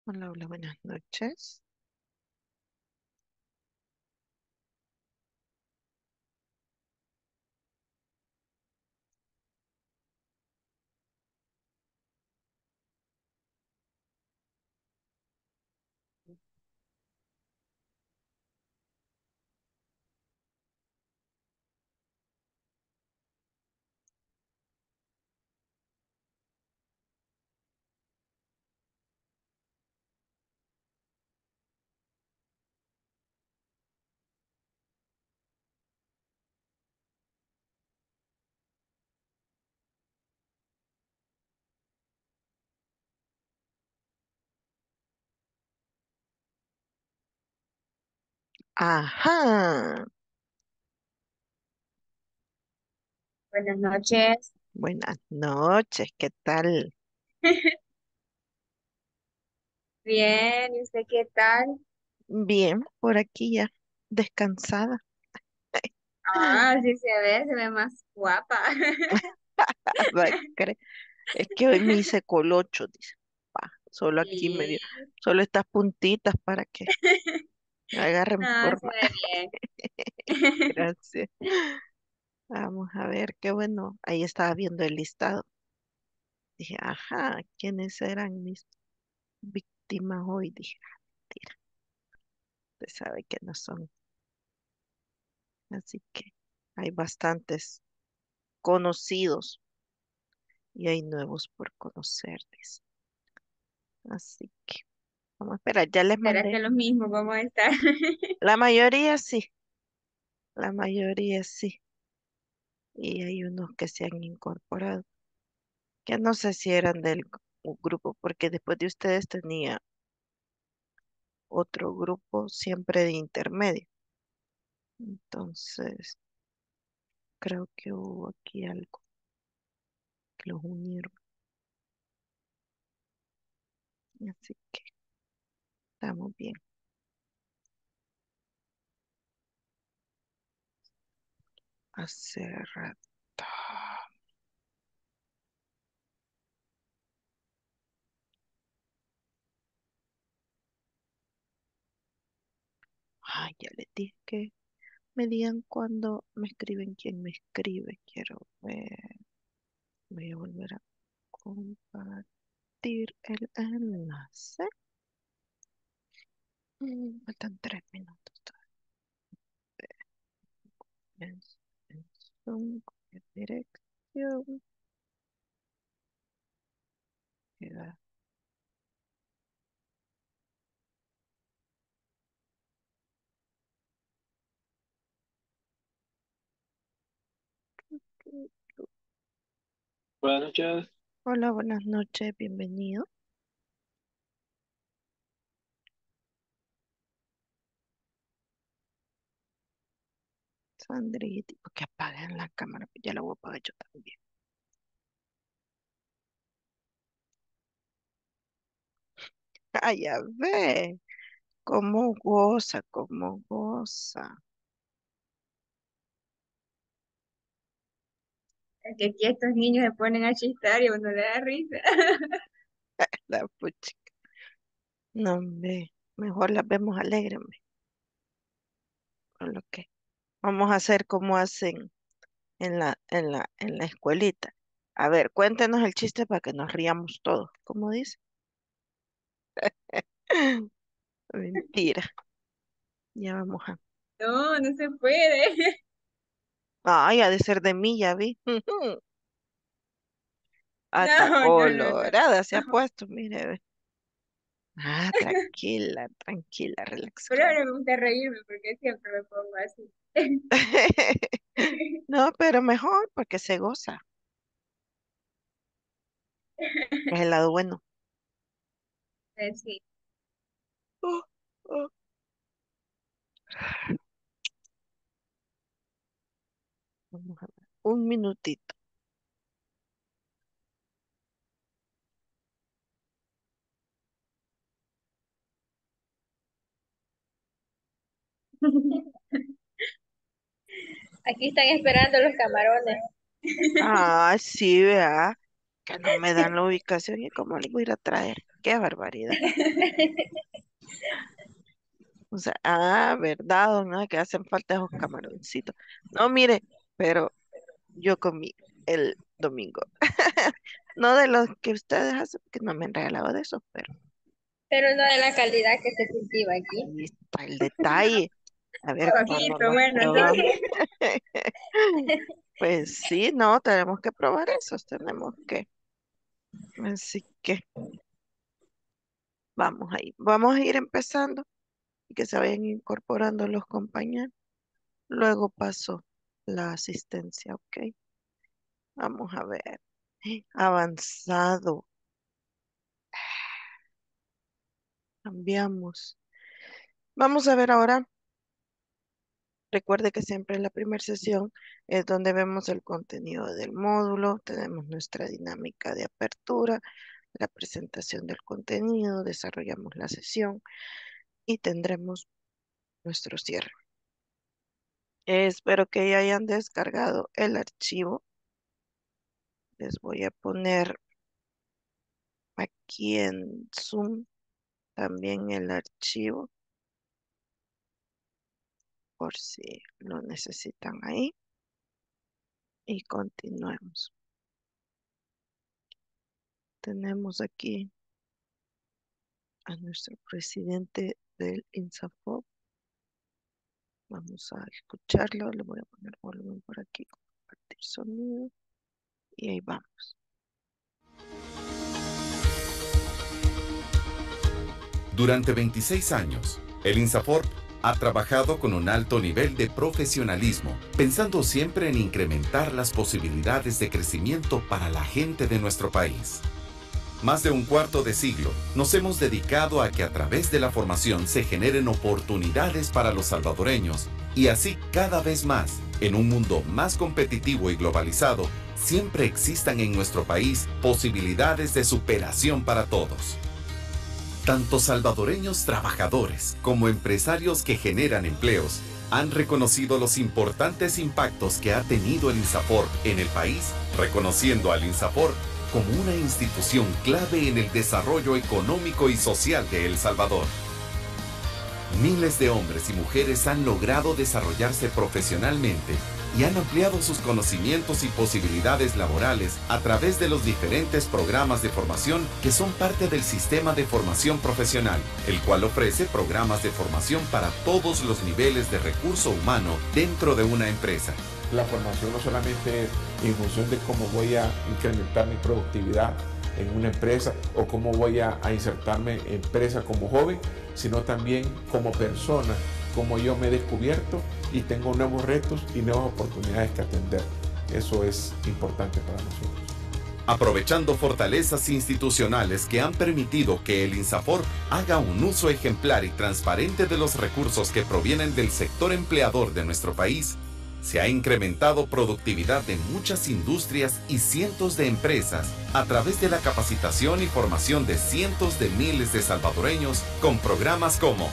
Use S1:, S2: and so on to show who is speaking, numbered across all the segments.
S1: Hola, hola, buenas noches. Ajá,
S2: Buenas noches.
S1: buenas noches, ¿qué tal?
S2: Bien, ¿y usted qué tal?
S1: Bien, por aquí ya, descansada.
S2: Ah, sí se ve más guapa.
S1: Va a creer. Es que hoy me hice colocho, dice. Pa, solo aquí
S2: Sí.
S1: medio, solo estas puntitas para que agarren
S2: No, se
S1: forma.
S2: ve bien.
S1: Gracias. Vamos a ver, qué bueno. Ahí estaba viendo el listado. Dije, ajá, ¿quiénes eran mis víctimas hoy? Dije, "Ah, mentira, usted sabe que no son. Así que hay bastantes conocidos y hay nuevos por conocer, dice. Así que vamos a esperar, ya les
S2: ¿Será
S1: mandé.
S2: que lo mismo vamos a estar?
S1: La mayoría sí, la mayoría sí. Y hay unos que se han incorporado, que no sé si eran del grupo, porque después de ustedes tenía otro grupo siempre de intermedio. Entonces, creo que hubo aquí algo que los unieron. Así que estamos bien. Hace rato. Ay, ya les dije que me digan cuando me escriben quién me escribe. Quiero ver. Voy a volver a compartir el enlace. Faltan 3 minutos todavía. En Zoom, copiar dirección. Queda.
S3: Buenas noches.
S1: Hola, buenas noches, bienvenido. Sandrita, porque apaguen la cámara, pues ya la voy a apagar yo también. Ah, ya ve, cómo goza, cómo goza.
S2: Es que aquí estos niños se ponen a chistar y a uno le da risa.
S1: La pucha. No, hombre, mejor las vemos alegres, hombre, con lo que vamos a hacer como hacen en la escuelita. A ver, cuéntenos el chiste para que nos riamos todos. ¿Cómo dice? Mentira. Ya vamos a.
S2: No, no se puede.
S1: Ay, ha de ser de mí, ya vi. Hasta
S2: No, no, no, no.
S1: colorada se ha
S2: No.
S1: puesto, mire. Ve. Ah, tranquila, tranquila, relax,
S2: Pero
S1: calma.
S2: ahora me gusta reírme porque siempre me pongo así.
S1: No, pero mejor porque se goza. Es el lado bueno.
S2: Sí.
S1: Oh, oh. Vamos a ver. Un minutito.
S2: Aquí están esperando los camarones.
S1: Ah, sí, vea, que no me dan la ubicación y cómo les voy a ir a traer. Qué barbaridad. O sea, verdad, don, que hacen falta esos camaroncitos. No, mire, pero yo comí el domingo. No de los que ustedes hacen, que no me han regalado de esos, pero
S2: Pero no de la calidad que se cultiva aquí.
S1: ahí está el detalle. A ver cuándo
S2: Ojito,
S1: los
S2: bueno,
S1: probamos.
S2: entonces.
S1: Pues sí, no, tenemos que probar esos, tenemos que. Así que vamos ahí. Vamos a ir empezando y que se vayan incorporando los compañeros. Luego paso la asistencia, ¿ok? Vamos a ver. Avanzado. Cambiamos. Vamos a ver ahora. Recuerde que siempre en la primera sesión es donde vemos el contenido del módulo, tenemos nuestra dinámica de apertura, la presentación del contenido, desarrollamos la sesión y tendremos nuestro cierre. Espero que ya hayan descargado el archivo. Les voy a poner aquí en Zoom también el archivo por si lo necesitan ahí y continuemos. Tenemos aquí a nuestro presidente del INSAFOP. Vamos a escucharlo. Le voy a poner volumen por aquí, compartir sonido y ahí vamos.
S3: Durante 26 años, el INSAFORP ha trabajado con un alto nivel de profesionalismo, pensando siempre en incrementar las posibilidades de crecimiento para la gente de nuestro país. Más de un cuarto de siglo nos hemos dedicado a que a través de la formación se generen oportunidades para los salvadoreños y así cada vez más, en un mundo más competitivo y globalizado, siempre existan en nuestro país posibilidades de superación para todos. Tanto salvadoreños trabajadores como empresarios que generan empleos han reconocido los importantes impactos que ha tenido el INSAFORP en el país, reconociendo al INSAFORP como una institución clave en el desarrollo económico y social de El Salvador. Miles de hombres y mujeres han logrado desarrollarse profesionalmente y han ampliado sus conocimientos y posibilidades laborales a través de los diferentes programas de formación que son parte del sistema de formación profesional, el cual ofrece programas de formación para todos los niveles de recurso humano dentro de una empresa.
S4: La formación no solamente es en función de cómo voy a incrementar mi productividad en una empresa o cómo voy a insertarme en empresa como joven, sino también como persona, cómo yo me he descubierto y tengo nuevos retos y nuevas oportunidades que atender. Eso es importante para nosotros.
S3: Aprovechando fortalezas institucionales que han permitido que el INSAFORP haga un uso ejemplar y transparente de los recursos que provienen del sector empleador de nuestro país, se ha incrementado productividad de muchas industrias y cientos de empresas a través de la capacitación y formación de cientos de miles de salvadoreños con programas como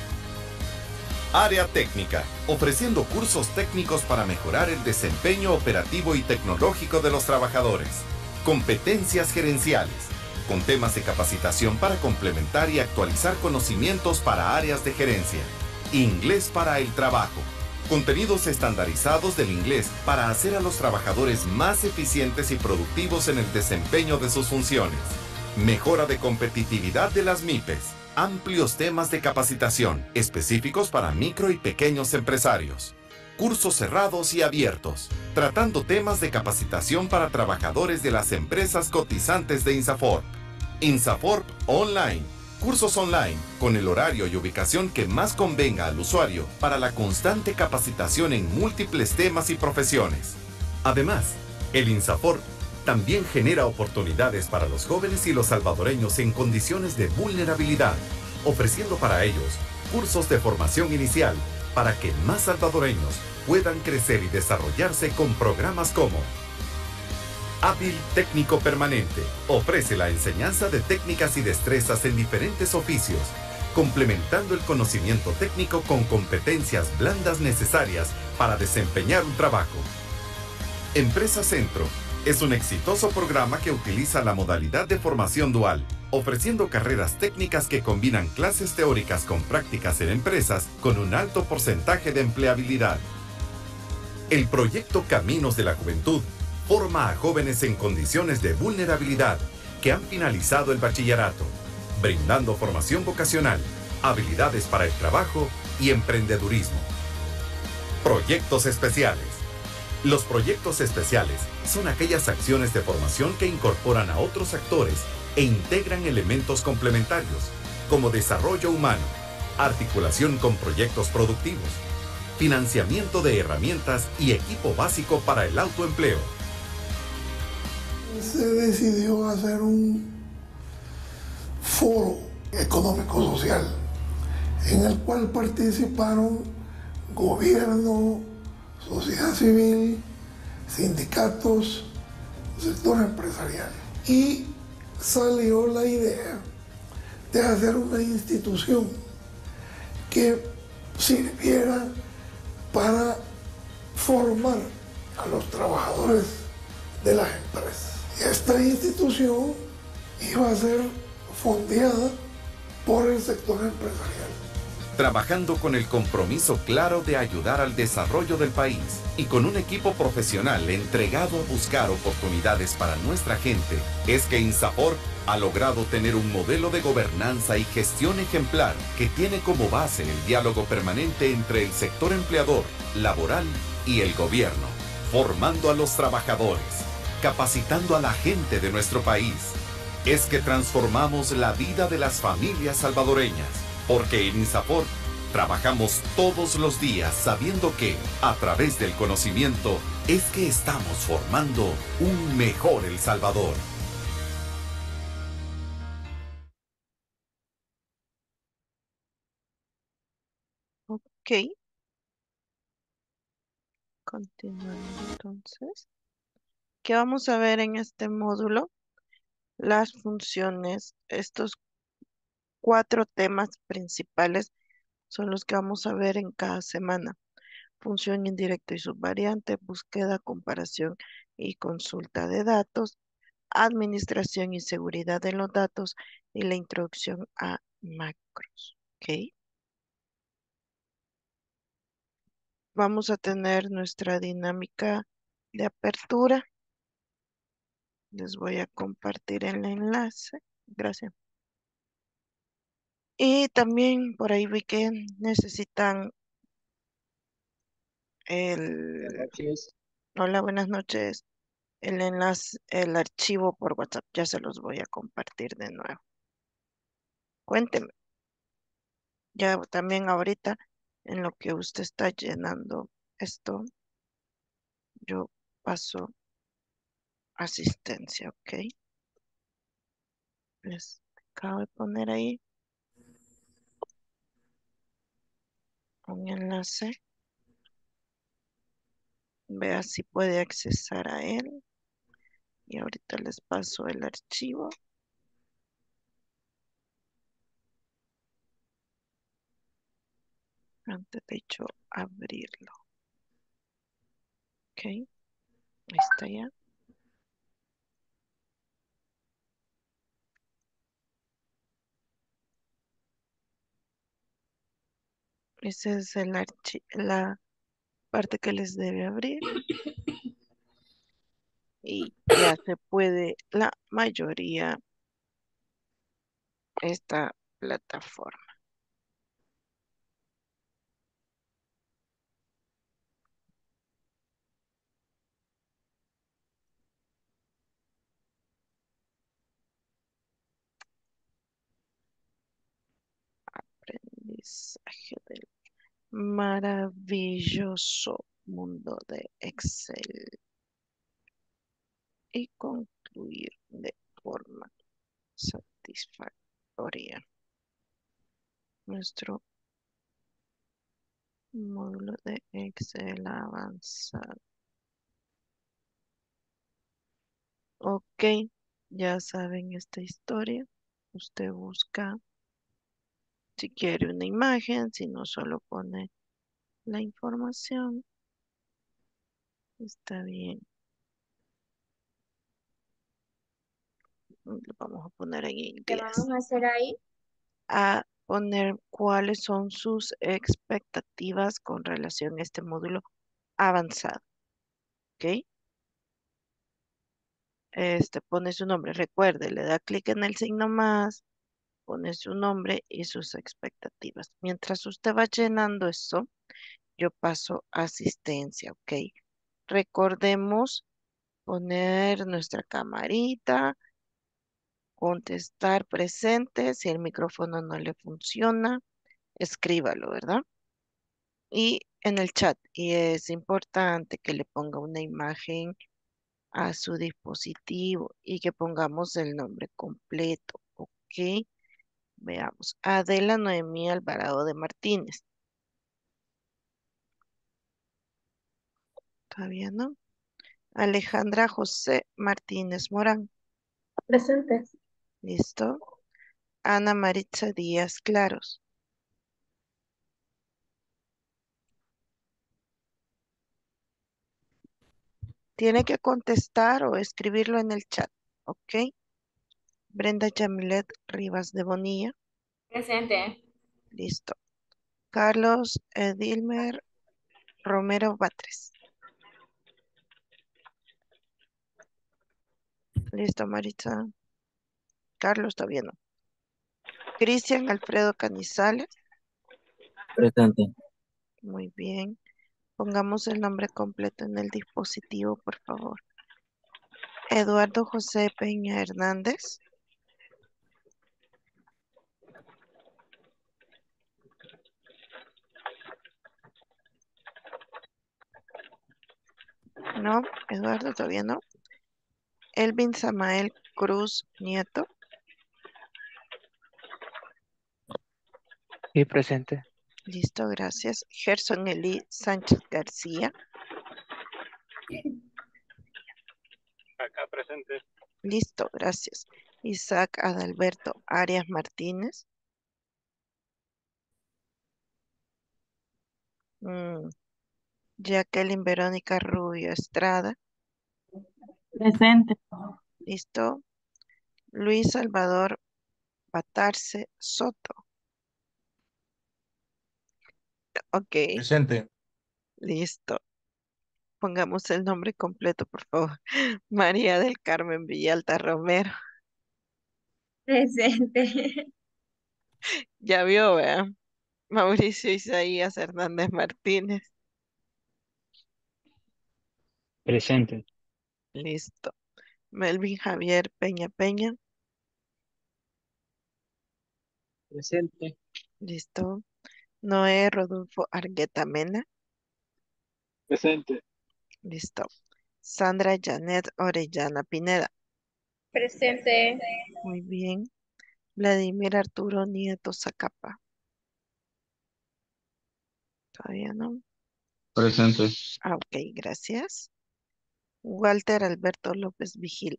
S3: Área Técnica, ofreciendo cursos técnicos para mejorar el desempeño operativo y tecnológico de los trabajadores. Competencias gerenciales, con temas de capacitación para complementar y actualizar conocimientos para áreas de gerencia. Inglés para el trabajo. Contenidos estandarizados del inglés para hacer a los trabajadores más eficientes y productivos en el desempeño de sus funciones. Mejora de competitividad de las MIPES. Amplios temas de capacitación específicos para micro y pequeños empresarios. Cursos cerrados y abiertos, tratando temas de capacitación para trabajadores de las empresas cotizantes de INSAFORP. INSAFORP Online. Cursos online con el horario y ubicación que más convenga al usuario para la constante capacitación en múltiples temas y profesiones. Además, el INSAFORP también genera oportunidades para los jóvenes y los salvadoreños en condiciones de vulnerabilidad, ofreciendo para ellos cursos de formación inicial para que más salvadoreños puedan crecer y desarrollarse con programas como Hábil Técnico Permanente. Ofrece la enseñanza de técnicas y destrezas en diferentes oficios, complementando el conocimiento técnico con competencias blandas necesarias para desempeñar un trabajo. Empresa Centro es un exitoso programa que utiliza la modalidad de formación dual, ofreciendo carreras técnicas que combinan clases teóricas con prácticas en empresas con un alto porcentaje de empleabilidad. El proyecto Caminos de la Juventud forma a jóvenes en condiciones de vulnerabilidad que han finalizado el bachillerato, brindando formación vocacional, habilidades para el trabajo y emprendedurismo. Proyectos especiales. Los proyectos especiales son aquellas acciones de formación que incorporan a otros actores e integran elementos complementarios, como desarrollo humano, articulación con proyectos productivos, financiamiento de herramientas y equipo básico para el autoempleo.
S5: Se decidió hacer un foro económico-social en el cual participaron gobierno, sociedad civil, sindicatos, sector empresarial. Y salió la idea de hacer una institución que sirviera para formar a los trabajadores de las empresas. Esta institución iba a ser fondeada por el sector empresarial.
S3: Trabajando con el compromiso claro de ayudar al desarrollo del país y con un equipo profesional entregado a buscar oportunidades para nuestra gente, es que INSAFORP ha logrado tener un modelo de gobernanza y gestión ejemplar que tiene como base el diálogo permanente entre el sector empleador, laboral y el gobierno, formando a los trabajadores, capacitando a la gente de nuestro país. Es que transformamos la vida de las familias salvadoreñas, porque en INSAFORP trabajamos todos los días sabiendo que, a través del conocimiento, es que estamos formando un mejor El Salvador.
S1: Ok, continuando entonces. ¿Qué vamos a ver en este módulo? Las funciones, estos 4 temas principales son los que vamos a ver en cada semana. Función indirecta y subvariante, búsqueda, comparación y consulta de datos, administración y seguridad de los datos y la introducción a macros. ¿Ok? Vamos a tener nuestra dinámica de apertura. Les voy a compartir el enlace. Gracias. Y también por ahí vi que necesitan
S6: Buenas
S1: el...
S6: noches.
S1: Hola, buenas noches. El enlace, el archivo por WhatsApp. Ya se los voy a compartir de nuevo. Cuénteme. Ya también ahorita, en lo que usted está llenando esto, yo paso asistencia, ¿ok? Les acabo de poner ahí un enlace. Vea si puede accesar a él. Y ahorita les paso el archivo. Antes de hecho abrirlo. Ok, ahí está ya. Esa es la parte que les debe abrir. Y ya se puede la mayoría esta plataforma. Aprendizaje del maravilloso mundo de Excel y concluir de forma satisfactoria nuestro módulo de Excel avanzado. Ok, ya saben esta historia. Usted busca si quiere una imagen, si no solo pone la información. Está bien. Lo vamos a poner en
S2: ¿Qué vamos
S1: inglés.
S2: a hacer ahí?
S1: A poner cuáles son sus expectativas con relación a este módulo avanzado. ¿Ok? Pone su nombre. Recuerde, le da clic en el signo más, pone su nombre y sus expectativas. Mientras usted va llenando eso, yo paso asistencia. ¿Ok? Recordemos poner nuestra camarita, contestar presente. Si el micrófono no le funciona, escríbalo, ¿verdad? Y en el chat. Y es importante que le ponga una imagen a su dispositivo y que pongamos el nombre completo. Ok, veamos. Adela Noemí Alvarado de Martínez. Todavía no. Alejandra José Martínez Morán.
S2: Presente.
S1: Listo. Ana Maritza Díaz Claros. Tiene que contestar o escribirlo en el chat. Ok. Brenda Yamilet Rivas de Bonilla.
S2: Presente.
S1: Listo. Carlos Edilmer Romero Batres. Listo, Maritza. Carlos, todavía no. Cristian Alfredo Canizales.
S6: Presente.
S1: Muy bien. Pongamos el nombre completo en el dispositivo, por favor. Eduardo José Peña Hernández. No, Eduardo todavía no. Elvin Samael Cruz Nieto.
S6: Sí, presente.
S1: Listo, gracias. Gerson Eli Sánchez García.
S6: Acá presente.
S1: Listo, gracias. Isaac Adalberto Arias Martínez. Mm, Jacqueline Verónica Rubio Estrada.
S2: Presente.
S1: Listo. Luis Salvador Patarse Soto. Ok,
S6: Presente.
S1: listo. Pongamos el nombre completo, por favor. María del Carmen Villalta Romero.
S2: Presente.
S1: Ya vio, vea. Mauricio Isaías Hernández Martínez.
S6: Presente.
S1: Listo. Melvin Javier Peña Peña.
S6: Presente.
S1: Listo. Noé Rodolfo Argueta Mena.
S6: Presente.
S1: Listo. Sandra Janet Orellana Pineda.
S2: Presente.
S1: Muy bien. Vladimir Arturo Nieto Zacapa. Todavía no.
S6: Presente.
S1: Ah, ok, gracias. Walter Alberto López Vigil.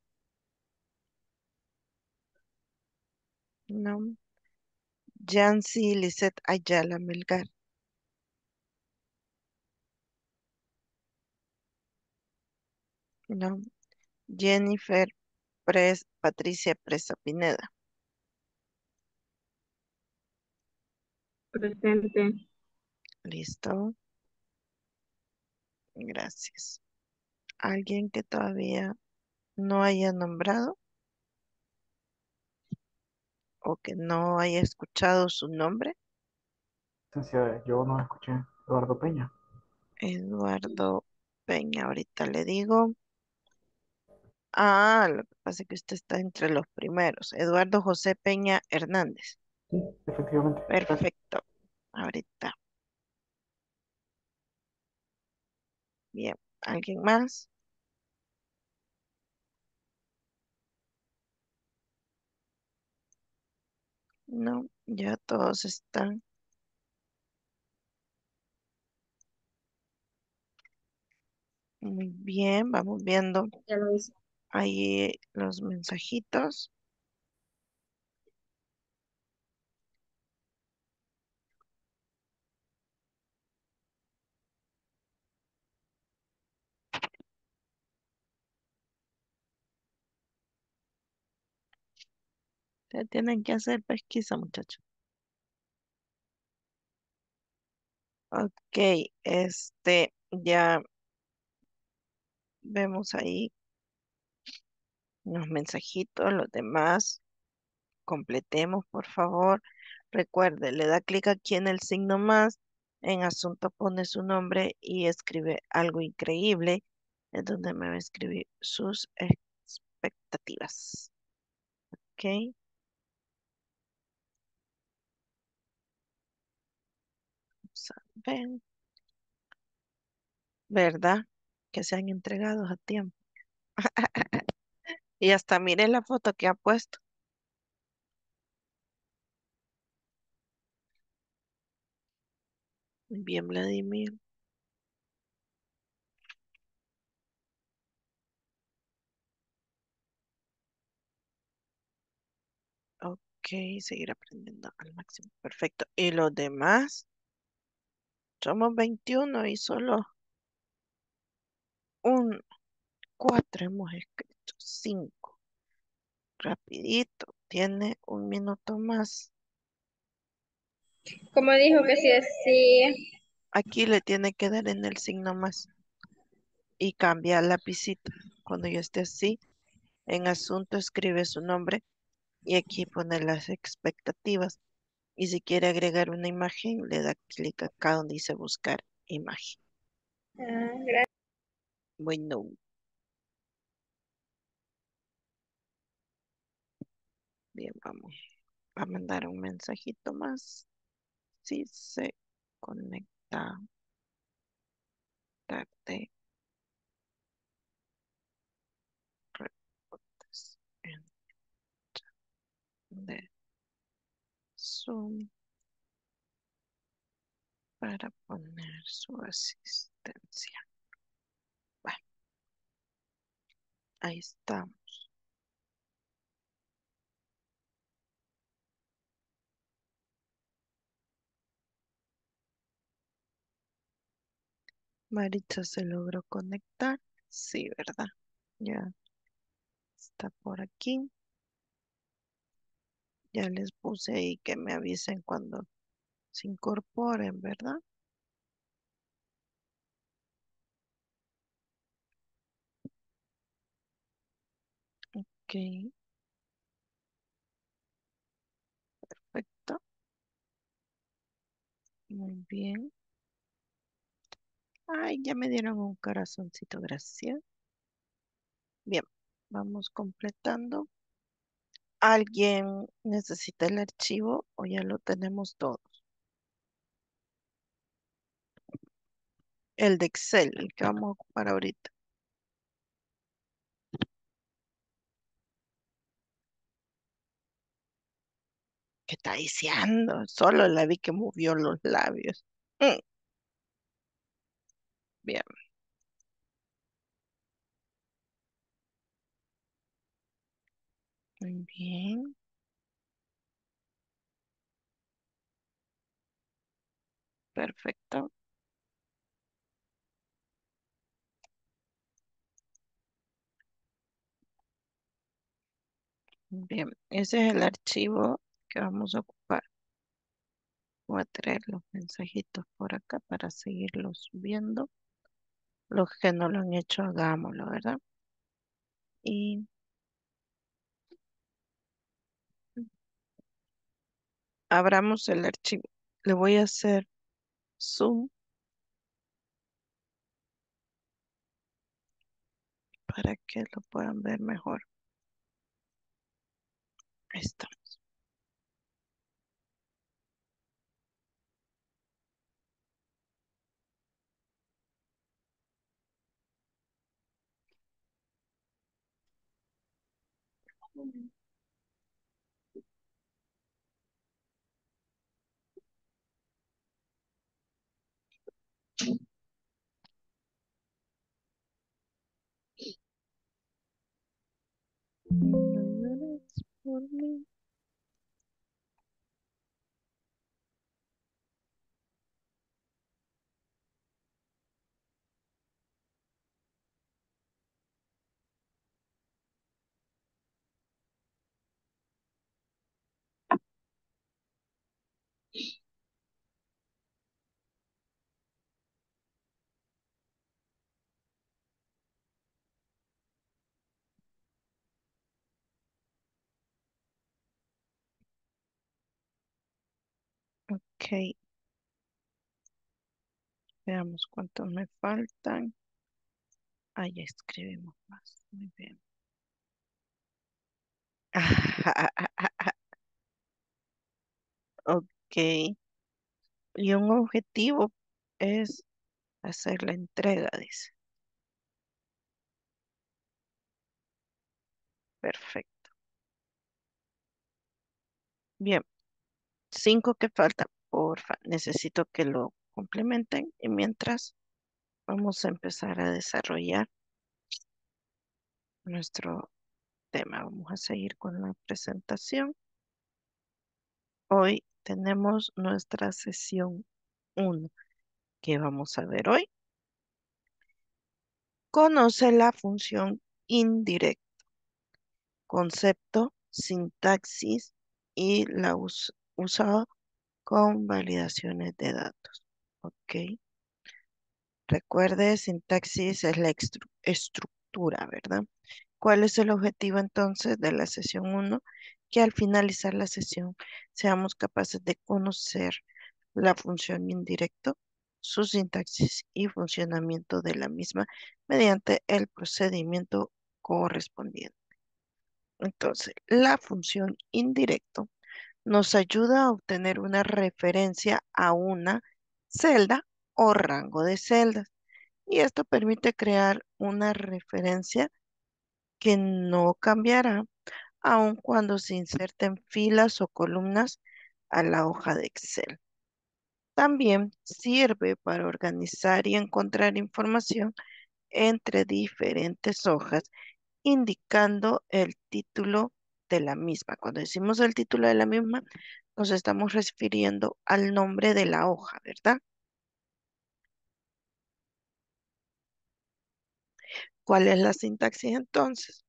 S1: No. Yancy Lisette Ayala Melgar. No. Jennifer Patricia Presa Pineda.
S2: Presente.
S1: Listo. Gracias. ¿Alguien que todavía no haya nombrado o que no haya escuchado su nombre?
S6: Licenciada, yo no escuché. Eduardo Peña.
S1: Eduardo Peña, ahorita le digo. Ah, lo que pasa es que usted está entre los primeros. Eduardo José Peña Hernández.
S6: Sí, efectivamente. Gracias.
S1: Perfecto. Ahorita. Bien. ¿Alguien más? No, ya todos están. Muy bien, vamos viendo
S2: Ya lo hice.
S1: ahí los mensajitos. Ustedes tienen que hacer pesquisa, muchachos. Ok, ya vemos ahí los mensajitos, los demás. Completemos, por favor. Recuerde, le da clic aquí en el signo más, en asunto pone su nombre y escribe algo increíble, es donde me va a escribir sus expectativas. ¿Ok? Vamos a ver, ¿verdad? Que sean entregados a tiempo. Y hasta mire la foto que ha puesto. Muy bien, Vladimir. Ok, seguir aprendiendo al máximo. Perfecto. ¿Y los demás? Somos 21 y solo un 4 hemos escrito. 5. Rapidito. Tiene un minuto más.
S2: Como dijo que sí, sí.
S1: Aquí le tiene que dar en el signo más y cambia el lapicito. Cuando ya esté así, en asunto escribe su nombre y aquí pone las expectativas. Y si quiere agregar una imagen, le da clic acá donde dice buscar imagen.
S2: Ah, gracias.
S1: Bueno, bien, vamos a mandar un mensajito más. Si se conecta tarde, reportes en de Zoom para poner su asistencia. Bueno, ahí está. Maritza se logró conectar. Sí, ¿verdad? Ya está por aquí. Ya les puse ahí que me avisen cuando se incorporen, ¿verdad? Ok, perfecto. Muy bien. Ay, ya me dieron un corazoncito, gracias. Bien, vamos completando. ¿Alguien necesita el archivo o ya lo tenemos todo? El de Excel, el que vamos a ocupar ahorita. ¿Qué está diciendo? Solo la vi que movió los labios. Mm, bien, muy bien, perfecto. Bien, ese es el archivo que vamos a ocupar. Voy a traer los mensajitos por acá para seguirlos viendo. Los que no lo han hecho, hagámoslo, ¿verdad? Y abramos el archivo. Le voy a hacer zoom para que lo puedan ver mejor. Ahí está. No llores por mí. Ok, veamos cuántos me faltan. Ah, ya escribimos más. Muy bien. Ok. Y un objetivo es hacer la entrega, dice. Perfecto. Bien, 5 que faltan. Porfa, necesito que lo complementen y mientras vamos a empezar a desarrollar nuestro tema. Vamos a seguir con la presentación. Hoy tenemos nuestra sesión uno. ¿Qué vamos a ver hoy? Conoce la función indirecta, concepto, sintaxis y la usada con validaciones de datos. Ok. Recuerde, sintaxis es la estructura, ¿verdad? ¿Cuál es el objetivo entonces de la sesión uno? Que al finalizar la sesión seamos capaces de conocer la función indirecto, su sintaxis y funcionamiento de la misma mediante el procedimiento correspondiente. Entonces, la función indirecto nos ayuda a obtener una referencia a una celda o rango de celdas. Y esto permite crear una referencia que no cambiará aun cuando se inserten filas o columnas a la hoja de Excel. También sirve para organizar y encontrar información entre diferentes hojas, indicando el título de la misma. Cuando decimos el título de la misma, nos estamos refiriendo al nombre de la hoja, ¿verdad? ¿Cuál es la sintaxis entonces?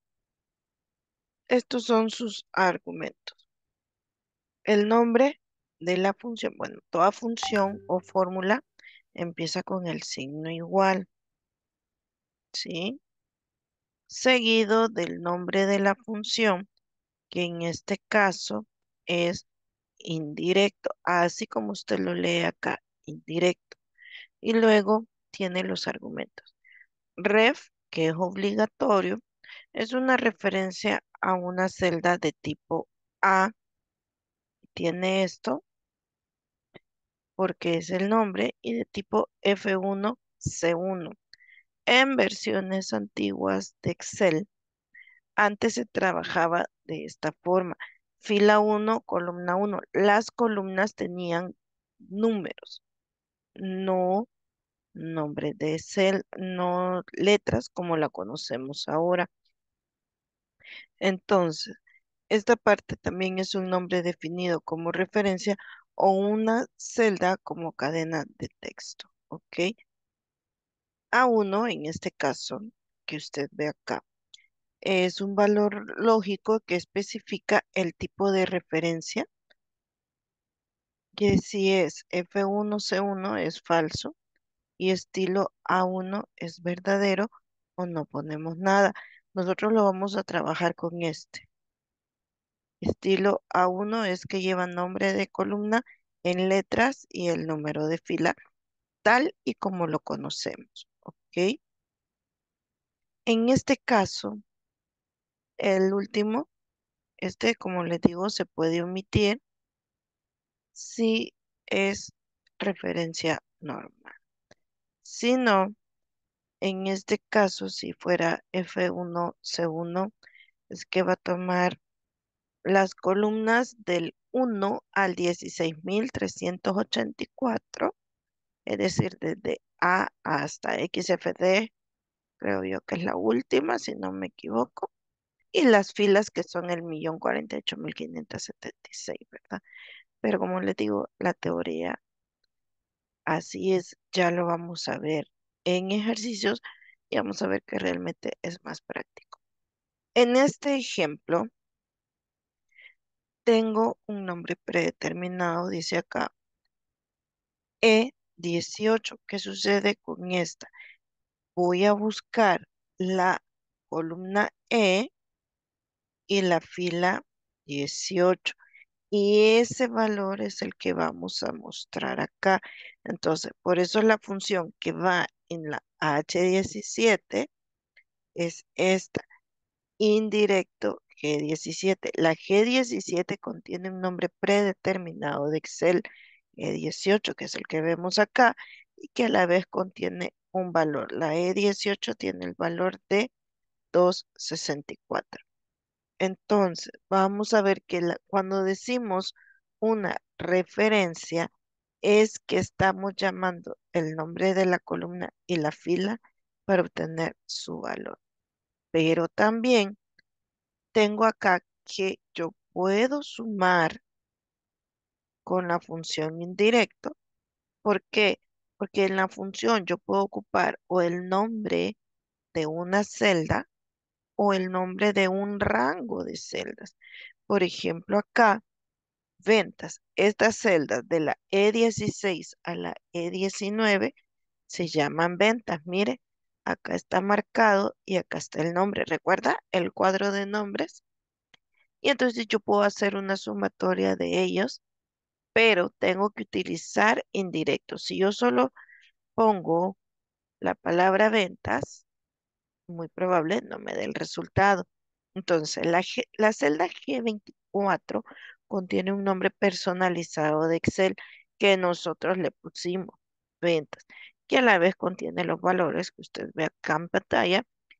S1: Estos son sus argumentos. El nombre de la función, bueno, toda función o fórmula empieza con el signo igual, ¿sí? Seguido del nombre de la función, que en este caso es indirecto, así como usted lo lee acá, indirecto. Y luego tiene los argumentos. Ref, que es obligatorio, es una referencia a una celda de tipo A. Tiene esto porque es el nombre y de tipo F1C1. En versiones antiguas de Excel, antes se trabajaba de esta forma. Fila 1, columna 1. Las columnas tenían números, no nombres de cel, no letras como la conocemos ahora. Entonces, esta parte también es un nombre definido como referencia o una celda como cadena de texto. ¿Ok? A1, en este caso, que usted ve acá, es un valor lógico que especifica el tipo de referencia, que si es F1C1 es falso y estilo A1 es verdadero o no ponemos nada. Nosotros lo vamos a trabajar con este. Estilo A1 es que lleva nombre de columna en letras y el número de fila, tal y como lo conocemos. ¿Ok? En este caso, el último, este, como les digo, se puede omitir si es referencia normal. Si no, en este caso, si fuera F1C1, es que va a tomar las columnas del 1 al 16.384, es decir, desde A hasta XFD, creo yo que es la última, si no me equivoco, y las filas que son el 1.048.576, ¿verdad? Pero como les digo, la teoría así es, ya lo vamos a ver en ejercicios y vamos a ver que realmente es más práctico. En este ejemplo, tengo un nombre predeterminado, dice acá, E18. ¿Qué sucede con esta? Voy a buscar la columna E y la fila 18. Y ese valor es el que vamos a mostrar acá. Entonces, por eso la función que va en la H17 es esta, indirecto G17. La G17 contiene un nombre predeterminado de Excel, E18, que es el que vemos acá, y que a la vez contiene un valor. La E18 tiene el valor de 264. Entonces, vamos a ver que cuando decimos una referencia, es que estamos llamando el nombre de la columna y la fila para obtener su valor. Pero también tengo acá que yo puedo sumar con la función indirecto. ¿Por qué? Porque en la función yo puedo ocupar o el nombre de una celda o el nombre de un rango de celdas. Por ejemplo, acá, ventas. Estas celdas de la E16 a la E19 se llaman ventas. Mire, acá está marcado y acá está el nombre. ¿Recuerda el cuadro de nombres? Y entonces yo puedo hacer una sumatoria de ellos, pero tengo que utilizar indirectos. Si yo solo pongo la palabra ventas, muy probable no me dé el resultado. Entonces, la celda G24 contiene un nombre personalizado de Excel que nosotros le pusimos, ventas, que a la vez contiene los valores que usted ve acá en pantalla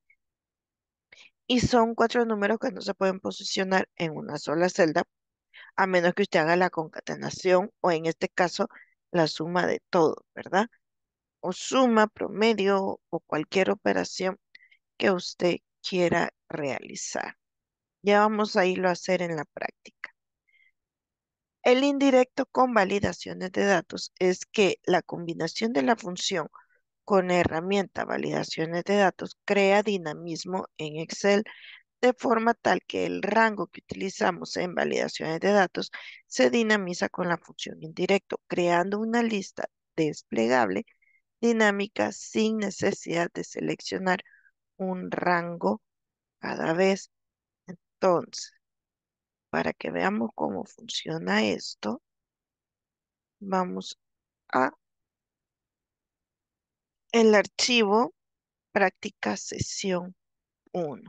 S1: y son cuatro números que no se pueden posicionar en una sola celda a menos que usted haga la concatenación o en este caso la suma de todo, ¿verdad? O suma, promedio o cualquier operación que usted quiera realizar. Ya vamos a irlo a hacer en la práctica. El indirecto con validaciones de datos es que la combinación de la función con la herramienta validaciones de datos crea dinamismo en Excel de forma tal que el rango que utilizamos en validaciones de datos se dinamiza con la función indirecto, creando una lista desplegable dinámica sin necesidad de seleccionar un rango cada vez. Entonces, para que veamos cómo funciona esto, vamos a el archivo práctica sesión 1.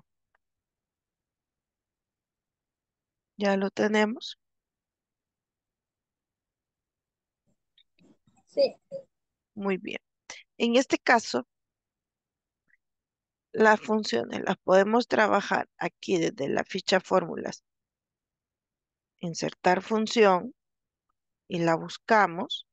S1: Ya lo tenemos.
S2: Sí.
S1: Muy bien. En este caso, las funciones las podemos trabajar aquí desde la ficha fórmulas, insertar función y la buscamos,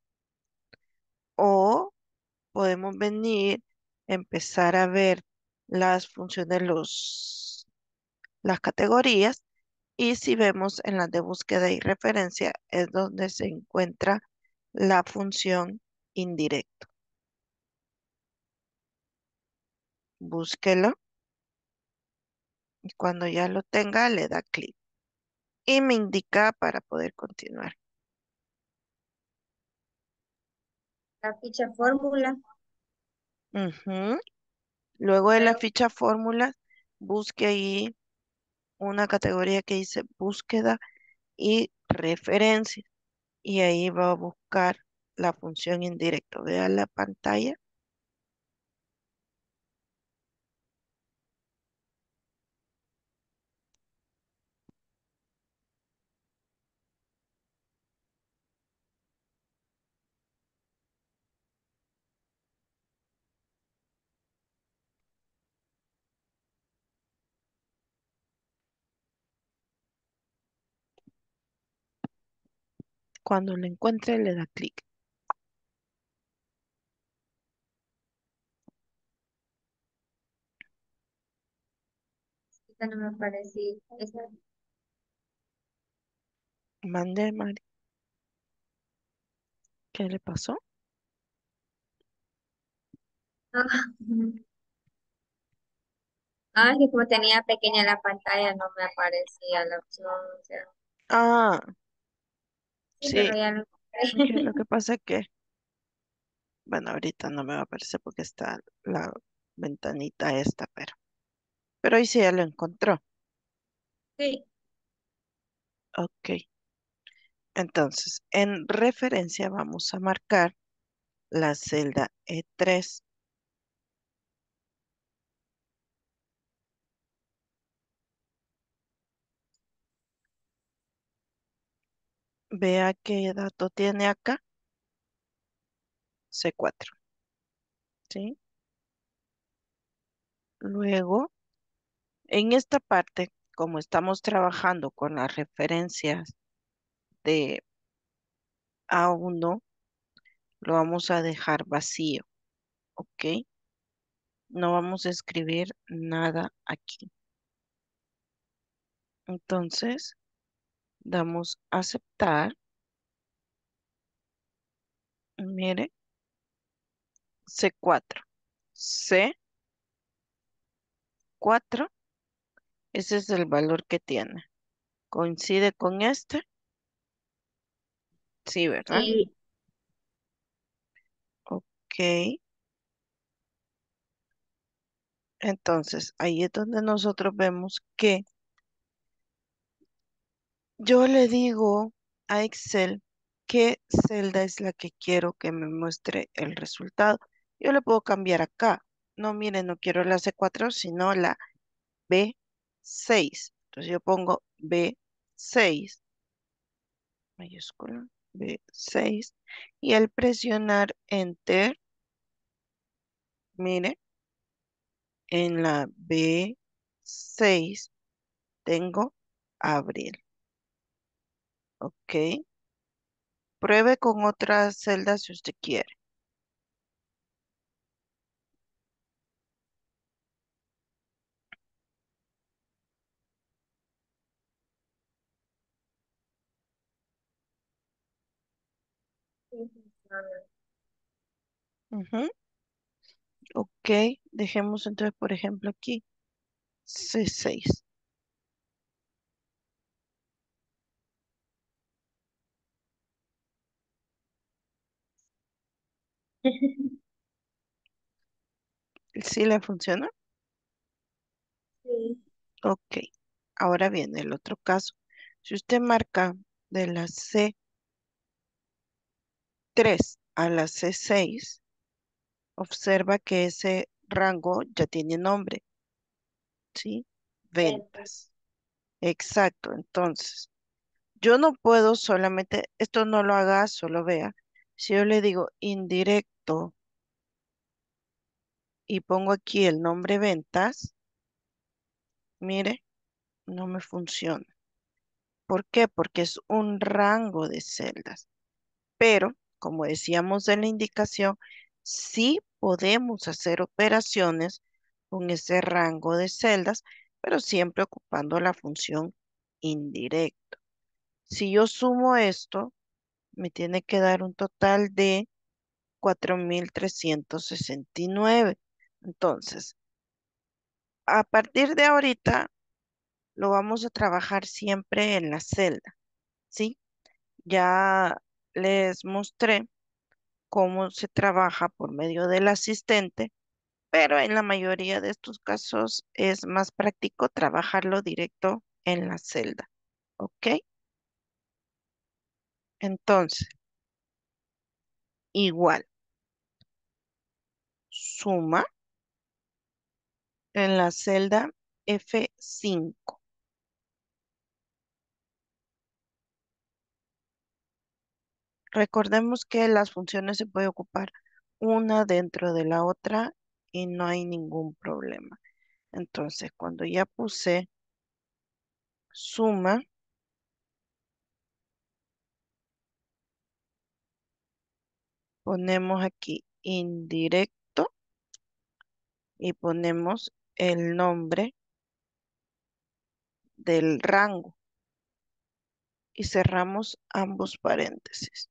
S1: o podemos venir, empezar a ver las funciones, las categorías, y si vemos en las de búsqueda y referencia es donde se encuentra la función indirecto. Búsquelo y cuando ya lo tenga le da clic y me indica para poder continuar.
S2: La ficha fórmula.
S1: Ujú. Luego de la
S2: Luego,
S1: ficha fórmulas, busque ahí una categoría que dice búsqueda y referencia y ahí va a buscar la función indirecto. Vea la pantalla. Cuando lo encuentre le da clic.
S2: esta no me apareció.
S1: Mande, Mari. ¿Qué le pasó?
S2: Ah, es que como tenía pequeña la pantalla, no me aparecía la opción. O sea.
S1: Ah,
S2: Sí, pero
S1: sí,
S2: ya lo
S1: ok,
S2: encontré.
S1: lo que pasa es que, bueno, ahorita no me va a aparecer porque está la ventanita esta, pero ahí sí ya lo encontró.
S2: Sí,
S1: Ok, entonces, en referencia vamos a marcar la celda E3. Vea qué dato tiene acá, C4, ¿sí? Luego, en esta parte, como estamos trabajando con las referencias de A1, lo vamos a dejar vacío, ¿ok? No vamos a escribir nada aquí. Entonces, damos a aceptar. Mire, C4. C4, ese es el valor que tiene. ¿Coincide con este? Sí, ¿verdad?
S2: sí.
S1: Ok. Entonces, ahí es donde nosotros vemos que yo le digo a Excel qué celda es la que quiero que me muestre el resultado. Yo le puedo cambiar acá. No, mire, no quiero la C4, sino la B6. Entonces yo pongo B6, mayúscula, B6. Y al presionar Enter, mire, en la B6 tengo abril. Ok. Pruebe con otras celdas si usted quiere.
S2: Sí, funciona.
S1: Ujú. Ok, dejemos entonces, por ejemplo, aquí C6. ¿Sí le funciona?
S2: Sí,
S1: Ok. Ahora viene el otro caso. Si usted marca de la C3 a la C6, observa que ese rango ya tiene nombre, ¿sí?
S2: venta.
S1: Ventas. Exacto. Entonces, yo no puedo solamente, esto no lo haga, solo vea. Si yo le digo indirecto y pongo aquí el nombre ventas, mire, no me funciona. ¿Por qué? Porque es un rango de celdas. Pero, como decíamos en la indicación, sí podemos hacer operaciones con ese rango de celdas, pero siempre ocupando la función indirecto. Si yo sumo esto, me tiene que dar un total de 4.369. Entonces, a partir de ahorita, lo vamos a trabajar siempre en la celda, ¿sí? Ya les mostré cómo se trabaja por medio del asistente, pero en la mayoría de estos casos es más práctico trabajarlo directo en la celda, ¿ok? Entonces, igual, suma en la celda F5. Recordemos que las funciones se puede ocupar una dentro de la otra y no hay ningún problema. Entonces, cuando ya puse suma, ponemos aquí indirecto y ponemos el nombre del rango y cerramos ambos paréntesis.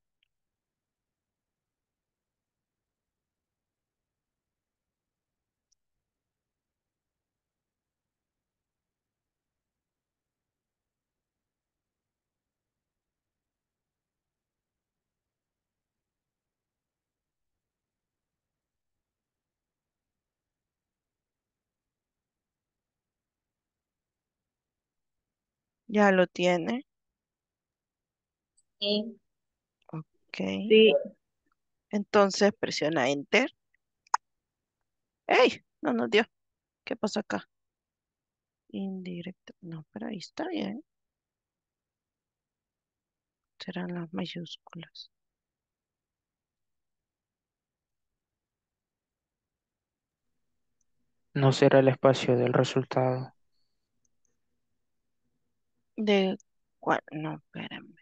S1: Ya lo tiene.
S2: Sí.
S1: Ok.
S2: Sí.
S1: Entonces presiona Enter. ¡Ey! No nos dio. ¿Qué pasó acá? Indirecto. No, pero ahí está bien. Serán las mayúsculas.
S6: No será el espacio del resultado.
S1: ¿De cuál? No, espérame.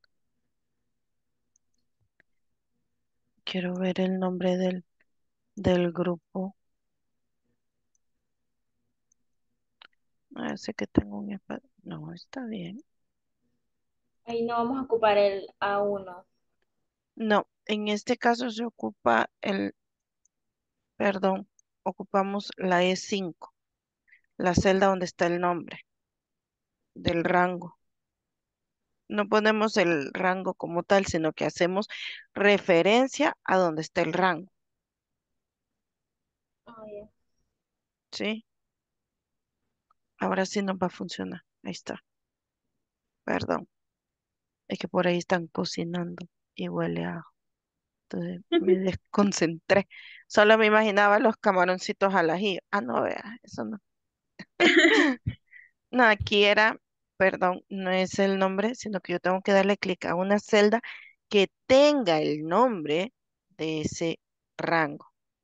S1: Quiero ver el nombre del grupo. Ah, sé que tengo un espacio. No, está bien.
S2: Ahí no vamos a ocupar el A1.
S1: No, en este caso se ocupa perdón, ocupamos la E5, la celda donde está el nombre del rango. No ponemos el rango como tal, sino que hacemos referencia a donde está el rango,
S2: Ah, ya.
S1: ¿sí? Ahora sí nos va a funcionar. Ahí está. Perdón, es que por ahí están cocinando y huele a ajo. Entonces me desconcentré. Solo me imaginaba los camaroncitos al ajillo. Ah, no, vea, eso no. No, aquí era, perdón, no es el nombre, sino que yo tengo que darle clic a una celda que tenga el nombre de ese rango.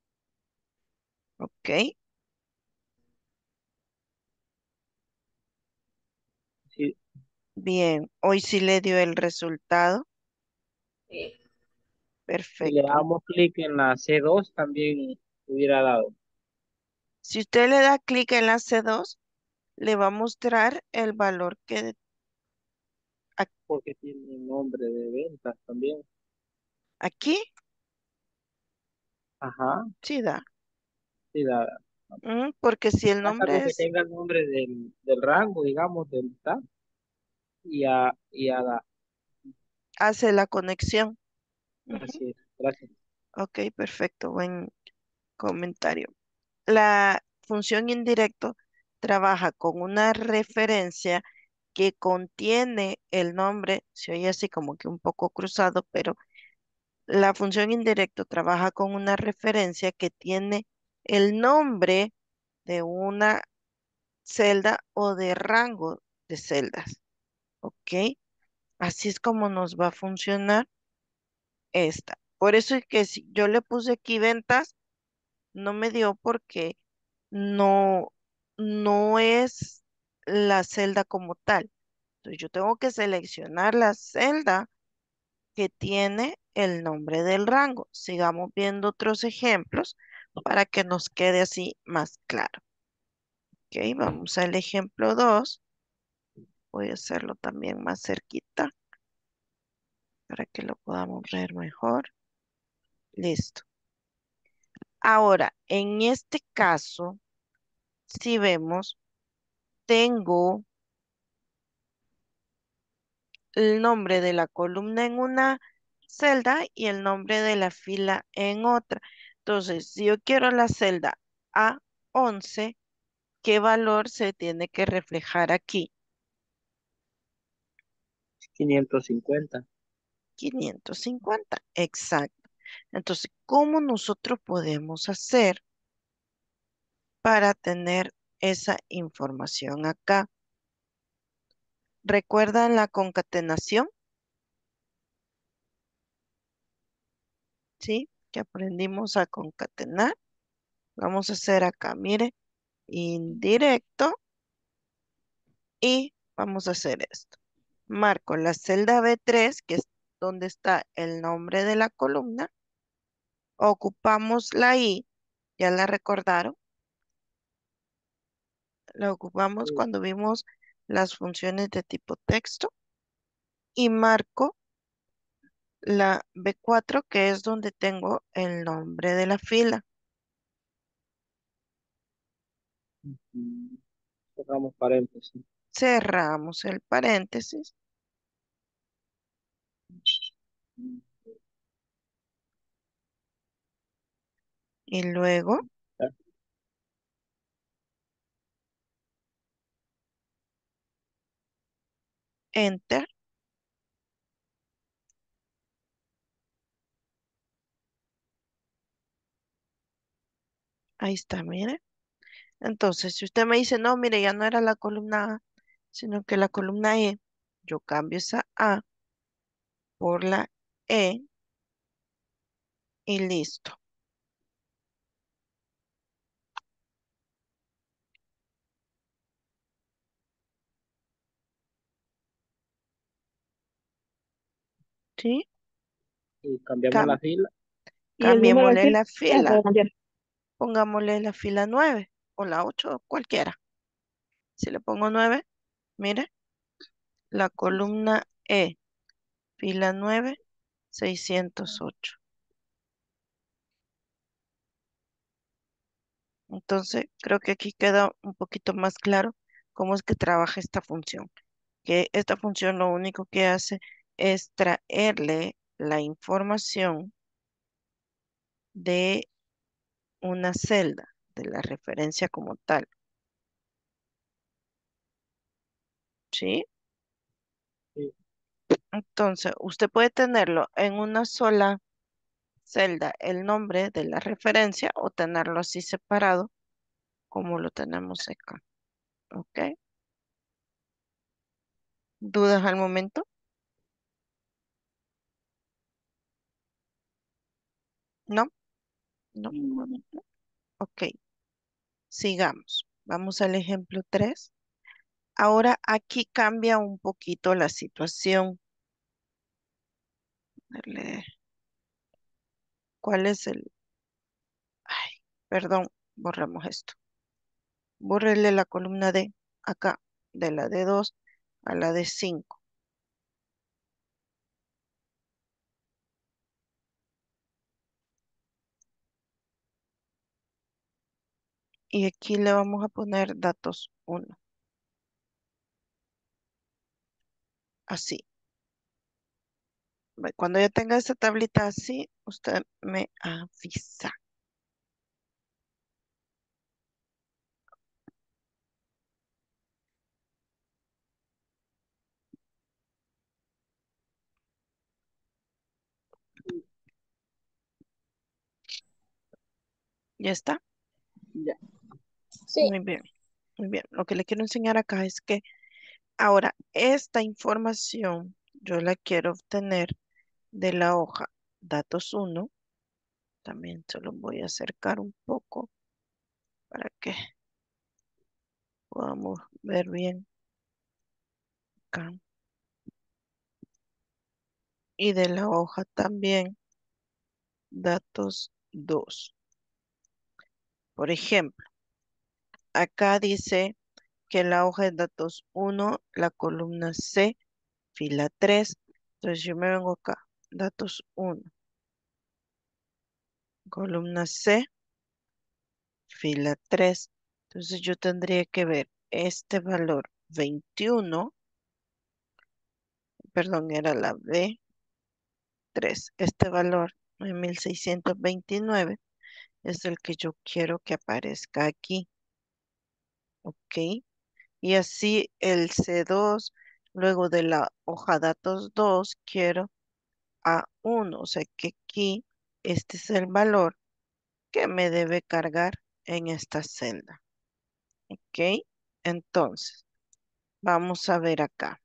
S1: ¿Ok?
S7: Si,
S1: Bien, hoy sí le dio el resultado.
S2: Sí.
S7: si le
S1: Perfecto.
S7: damos clic en la C2 también hubiera dado,
S1: Si usted le da clic en la C2, le va a mostrar el valor que a-
S7: porque tiene nombre de ventas también.
S1: aquí
S7: Ajá,
S1: sí da.
S7: sí da.
S1: Porque si el
S7: Basta
S1: nombre
S7: con que
S1: es,
S7: tenga el nombre del rango, digamos, del TAP, y ya da.
S1: hace la conexión. Ujú.
S7: Así es, gracias.
S1: Ok, perfecto. Buen comentario. La función indirecto trabaja con una referencia que contiene el nombre, se oye así como que un poco cruzado, pero la función indirecto trabaja con una referencia que tiene el nombre de una celda o de rango de celdas. ¿Ok? Así es como nos va a funcionar esta. Por eso es que si yo le puse aquí ventas, no me dio porque no, no es la celda como tal. Entonces yo tengo que seleccionar la celda que tiene el nombre del rango. Sigamos viendo otros ejemplos para que nos quede así más claro. Ok, vamos al ejemplo 2. Voy a hacerlo también más cerquita para que lo podamos ver mejor. Listo. Ahora, en este caso, si vemos, tengo el nombre de la columna en una celda y el nombre de la fila en otra. Entonces, si yo quiero la celda A11, ¿qué valor se tiene que reflejar aquí?
S7: 550.
S1: 550, exacto. Entonces, ¿cómo nosotros podemos hacer para tener esa información acá? ¿Recuerdan la concatenación? ¿Sí? Que aprendimos a concatenar. Vamos a hacer acá, mire, indirecto y vamos a hacer esto. Marco la celda B3, que es donde está el nombre de la columna. Ocupamos la I, ya la recordaron. La ocupamos
S7: Sí.
S1: cuando vimos las funciones de tipo texto. Y marco la B4, que es donde tengo el nombre de la fila.
S7: Mm, Cerramos paréntesis.
S1: Cerramos el paréntesis
S7: Mm,
S1: y luego
S7: ya.
S1: Enter. Ahí está, mire. Entonces, si usted me dice, no, mire, ya no era la columna A, sino que la columna E, yo cambio esa A por la E y listo. ¿Sí?
S7: Y cambiamos
S1: Cam-
S7: la fila.
S2: Y el número de
S1: Cambiémosle
S2: fila
S1: la
S2: ya se puede
S1: fila.
S2: cambiar.
S1: Pongámosle la fila 9 o la 8, cualquiera. Si le pongo 9, mire, la columna E, fila 9, 608. Entonces, creo que aquí queda un poquito más claro cómo es que trabaja esta función. Que esta función lo único que hace es traerle la información de una celda, de la referencia como tal. ¿Sí?
S7: Sí.
S1: Entonces, usted puede tenerlo en una sola celda, el nombre de la referencia, o tenerlo así separado, como lo tenemos acá. ¿Ok? ¿Dudas al momento? ¿No? ¿No?
S7: Mm,
S1: Ok, sigamos. Vamos al ejemplo 3. Ahora aquí cambia un poquito la situación. Darle- ¿Cuál es el? Ay, perdón, borramos esto. Bórrele la columna D acá, de la D2 a la D5. Y aquí le vamos a poner datos 1. Así. Cuando ya tenga esta tablita así, usted me avisa. ¿Ya está?
S7: ya.
S2: Sí.
S1: Muy bien. Muy bien. Lo que le quiero enseñar acá es que ahora esta información yo la quiero obtener de la hoja datos 1. También se lo voy a acercar un poco para que podamos ver bien acá. Y de la hoja también datos 2. Por ejemplo, acá dice que la hoja de datos 1, la columna C, fila 3. Entonces yo me vengo acá, datos 1, columna C, fila 3. Entonces yo tendría que ver este valor 21, perdón, era la B3. Este valor de 1629 es el que yo quiero que aparezca aquí. ¿Ok? Y así el C2, luego de la hoja datos 2, quiero A1. O sea que aquí este es el valor que me debe cargar en esta celda. ¿Ok? Entonces, vamos a ver acá.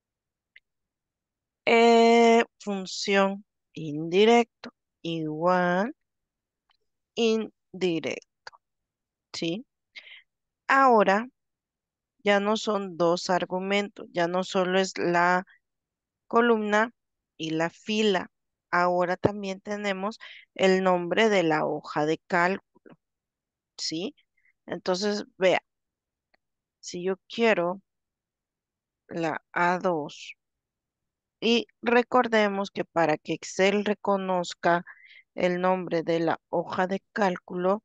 S1: Función indirecto igual indirecto. ¿Sí? Ahora ya no son dos argumentos, ya no solo es la columna y la fila. Ahora también tenemos el nombre de la hoja de cálculo, ¿sí? Entonces, vea, si yo quiero la A2 y recordemos que para que Excel reconozca el nombre de la hoja de cálculo,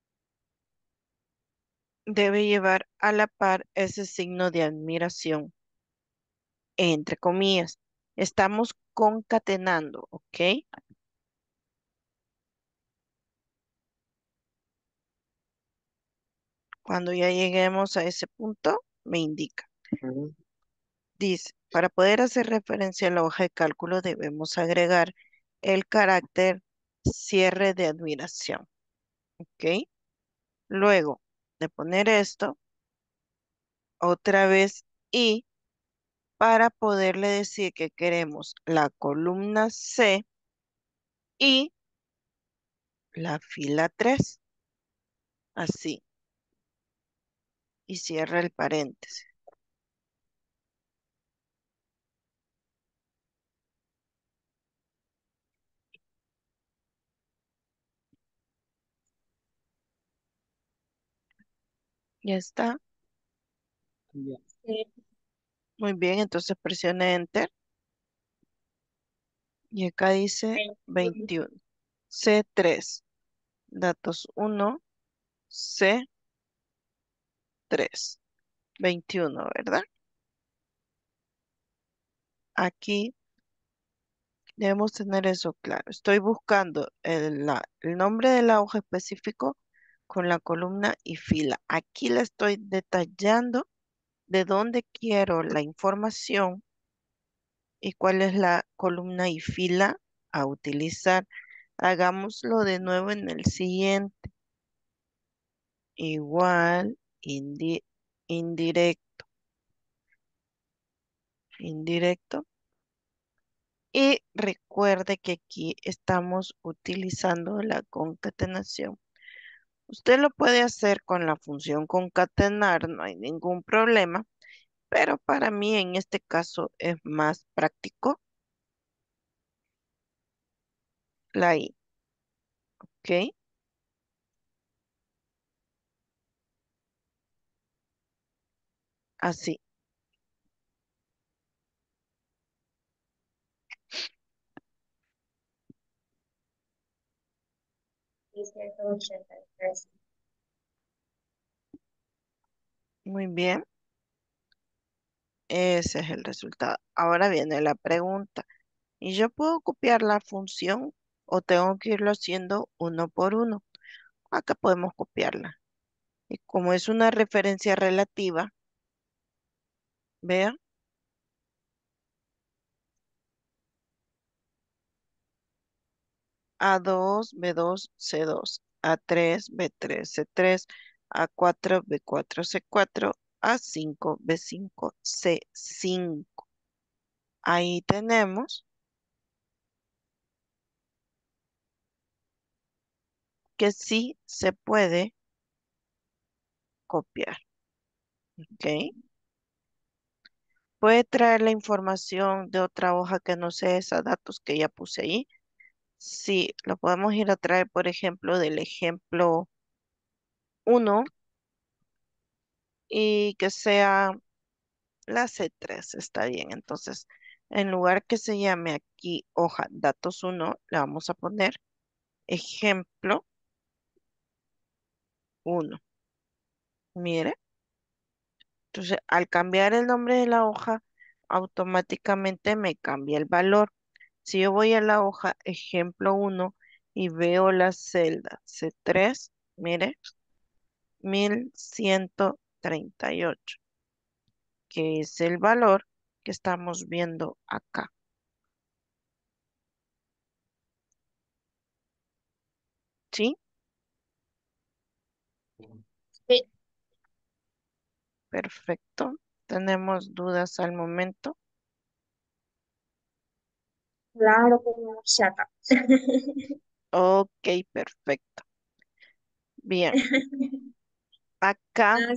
S1: debe llevar a la par ese signo de admiración, entre comillas. Estamos concatenando, ¿ok? Cuando ya lleguemos a ese punto, me indica.
S7: Ujú.
S1: Dice, para poder hacer referencia a la hoja de cálculo debemos agregar el carácter cierre de admiración. ¿Ok? Luego de poner esto, otra vez y para poderle decir que queremos la columna C y la fila 3, así, y cierra el paréntesis. Ya está.
S7: Ya.
S2: Sí.
S1: Muy bien, entonces presione Enter y acá dice
S2: 21.
S1: 21. C3, datos 1, C3, 21, ¿verdad? Aquí debemos tener eso claro. Estoy buscando el nombre de la hoja específico con la columna y fila. Aquí le estoy detallando de dónde quiero la información y cuál es la columna y fila a utilizar. Hagámoslo de nuevo en el siguiente. Igual, indirecto, indirecto. Y recuerde que aquí estamos utilizando la concatenación. Usted lo puede hacer con la función concatenar, no hay ningún problema, pero para mí en este caso es más práctico la I, ¿ok? Así,
S2: Y 183.
S1: muy bien, ese es el resultado. Ahora viene la pregunta, ¿y yo puedo copiar la función o tengo que irlo haciendo uno por uno? Acá podemos copiarla. Y como es una referencia relativa, vea, A2, B2, C2, A3, B3, C3, A4, B4, C4, A5, B5, C5. Ahí tenemos que sí se puede copiar, ¿ok? Puede traer la información de otra hoja que no sea esos datos que ya puse ahí. Sí, lo podemos ir a traer, por ejemplo, del ejemplo 1 y que sea la C3, está bien. Entonces, en lugar que se llame aquí hoja datos 1, le vamos a poner ejemplo 1. Mire, entonces al cambiar el nombre de la hoja, automáticamente me cambia el valor. Si yo voy a la hoja ejemplo 1 y veo la celda C3, mire, 1138, que es el valor que estamos viendo acá. ¿Sí?
S2: Sí,
S1: Perfecto. ¿Tenemos dudas al momento?
S2: claro, como chata.
S1: Ok, perfecto. Bien, acá
S2: Ah,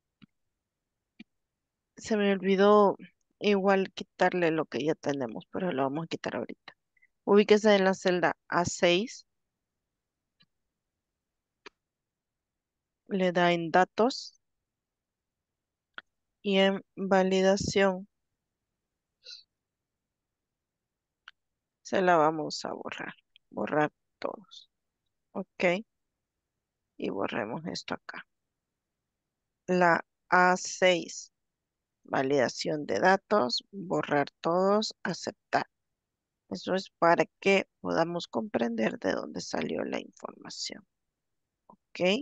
S1: se me olvidó igual quitarle lo que ya tenemos, pero lo vamos a quitar ahorita. Ubíquese en la celda A6, le da en datos y en validación se la vamos a borrar. Borrar todos. Ok, y borremos esto acá. La A6, validación de datos, borrar todos, aceptar. Eso es para que podamos comprender de dónde salió la información. ¿Ok?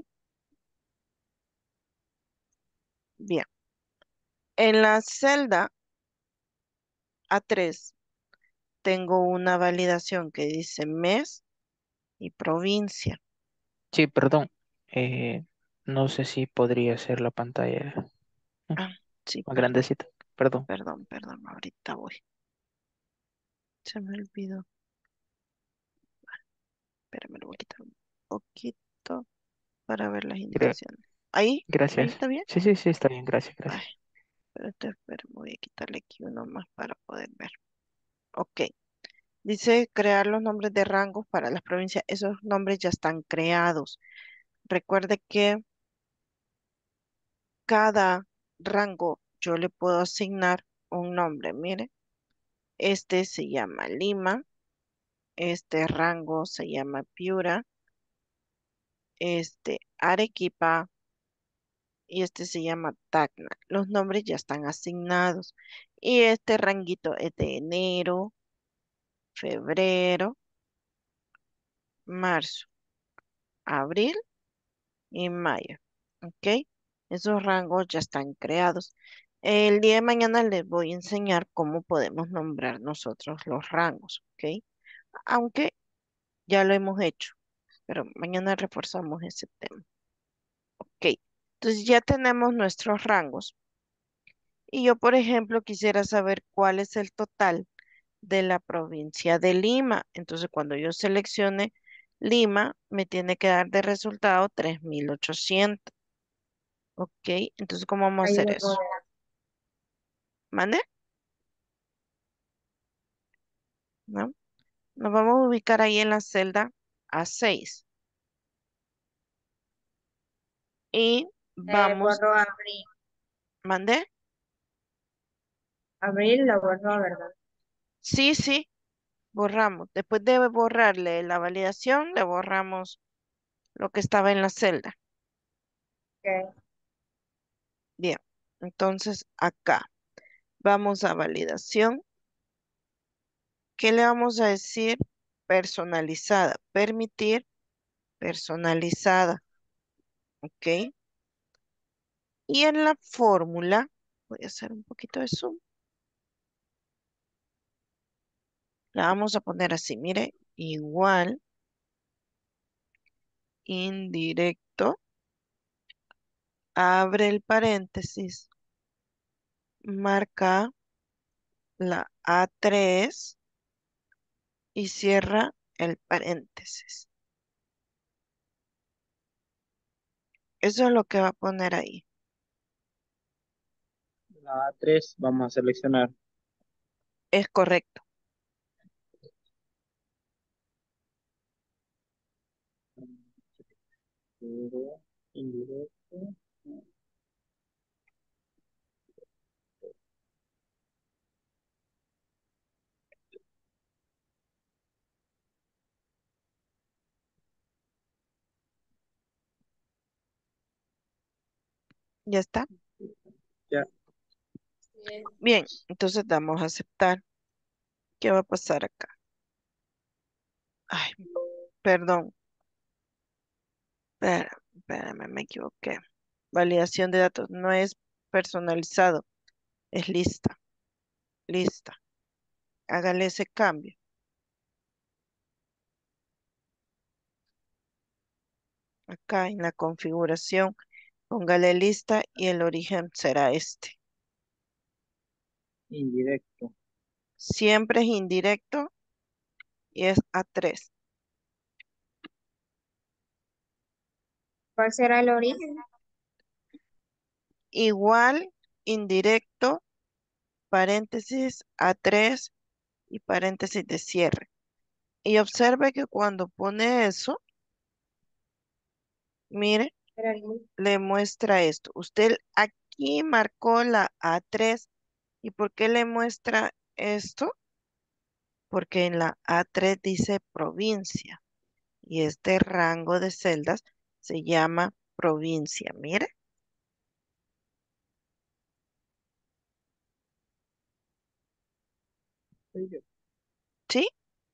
S1: Bien. En la celda A3 tengo una validación que dice mes y provincia.
S6: Sí, perdón. Eh, no sé si podría ser la pantalla
S1: Ah, sí,
S6: más
S1: perdón,
S6: grandecita. Perdón.
S1: perdón, ahorita voy. Se me olvidó. Espérame, lo voy a quitar un poquito para ver las
S6: Gra-
S1: indicaciones. Ahí, ahí
S6: Gracias.
S1: está bien.
S6: Sí, sí, sí, está bien. Gracias,
S1: Ay,
S6: gracias.
S1: espérame, voy a quitarle aquí uno más para poder ver. Ok. Dice crear los nombres de rangos para las provincias. Esos nombres ya están creados. Recuerde que cada rango yo le puedo asignar un nombre. Mire, este se llama Lima, este rango se llama Piura, este Arequipa y este se llama Tacna. Los nombres ya están asignados. Y este ranguito es de enero, febrero, marzo, abril y mayo. ¿Ok? Esos rangos ya están creados. El día de mañana les voy a enseñar cómo podemos nombrar nosotros los rangos. ¿Ok? Aunque ya lo hemos hecho, pero mañana reforzamos ese tema. Ok. Entonces ya tenemos nuestros rangos. Y yo, por ejemplo, quisiera saber cuál es el total de la provincia de Lima. Entonces, cuando yo seleccione Lima, me tiene que dar de resultado 3.800. Ok, entonces, ¿cómo vamos a
S2: Ahí
S1: hacer
S2: lo
S1: eso? ¿Mande? ¿No? Nos vamos a ubicar ahí en la celda A6 y vamos,
S2: borró abril.
S1: ¿mande?
S2: Abril lo borró, ¿verdad?
S1: Sí, sí, borramos. Después de borrarle la validación, le borramos lo que estaba en la celda.
S2: Ok.
S1: Bien, entonces acá vamos a validación. ¿Qué le vamos a decir? Personalizada. Permitir personalizada. ¿Ok? Y en la fórmula, voy a hacer un poquito de zoom. La vamos a poner así, mire, igual, indirecto, abre el paréntesis, marca la A3 y cierra el paréntesis. Eso es lo que va a poner ahí.
S7: La A3 vamos a seleccionar.
S1: Es correcto.
S7: Pero, indirecto.
S1: ¿Ya está?
S7: Ya,
S1: Bien, entonces damos a aceptar. ¿Qué va a pasar acá? Ay, perdón. Espérame, me equivoqué. Validación de datos no es personalizado, es lista. Lista. Hágale ese cambio. Acá en la configuración, póngale lista y el origen será este.
S7: indirecto.
S1: Siempre es indirecto y es A3.
S2: ¿Cuál será el origen?
S1: Igual, indirecto, paréntesis A3 y paréntesis de cierre. Y observe que cuando pone eso, mire,
S2: Era el-
S1: le muestra esto. Usted aquí marcó la A3. ¿Y por qué le muestra esto? Porque en la A3 dice provincia y este rango de celdas se llama provincia. Mire, ¿sí?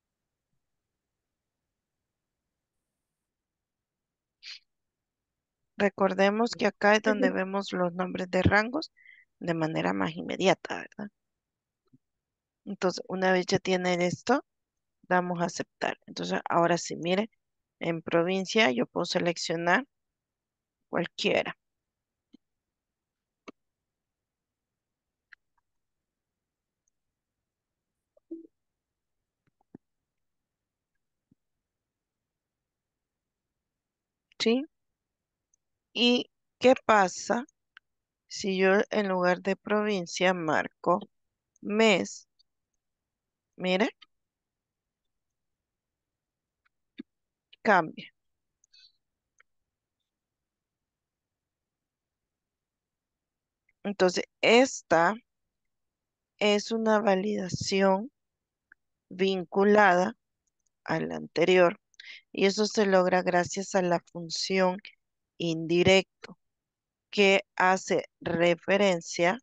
S1: Recordemos que acá es donde vemos los nombres de rangos de manera más inmediata, ¿verdad? Entonces, una vez ya tienen esto, damos a aceptar. Entonces, ahora sí, mire, en provincia yo puedo seleccionar cualquiera. ¿Sí? ¿Y qué pasa si yo en lugar de provincia marco mes? Mire, cambia. Entonces, esta es una validación vinculada a la anterior y eso se logra gracias a la función indirecto que hace referencia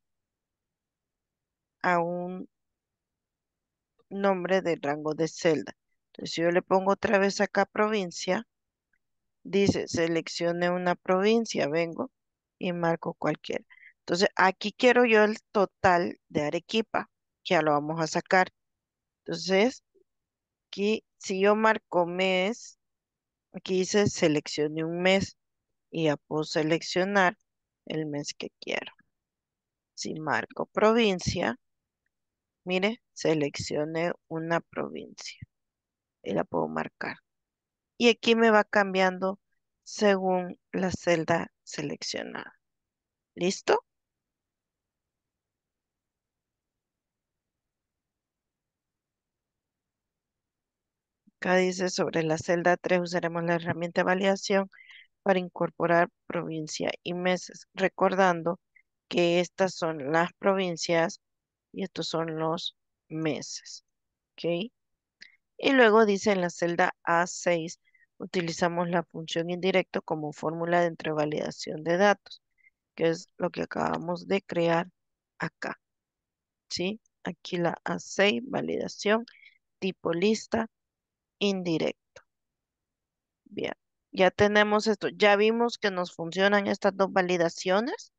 S1: a un nombre de rango de celda. Entonces, si yo le pongo otra vez acá provincia, dice seleccione una provincia, vengo y marco cualquiera. Entonces, aquí quiero yo el total de Arequipa, que ya lo vamos a sacar. Entonces, aquí, si yo marco mes, aquí dice seleccione un mes y ya puedo seleccionar el mes que quiero. Si marco provincia, mire, seleccione una provincia y la puedo marcar. Y aquí me va cambiando según la celda seleccionada. ¿Listo? Acá dice sobre la celda 3 usaremos la herramienta de validación para incorporar provincia y meses, recordando que estas son las provincias y estos son los meses. ¿Ok? Y luego dice en la celda A6, utilizamos la función indirecto como fórmula dentro de validación de datos, que es lo que acabamos de crear acá. ¿Sí? Aquí la A6, validación, tipo lista, indirecto. Bien, ya tenemos esto. Ya vimos que nos funcionan estas dos validaciones.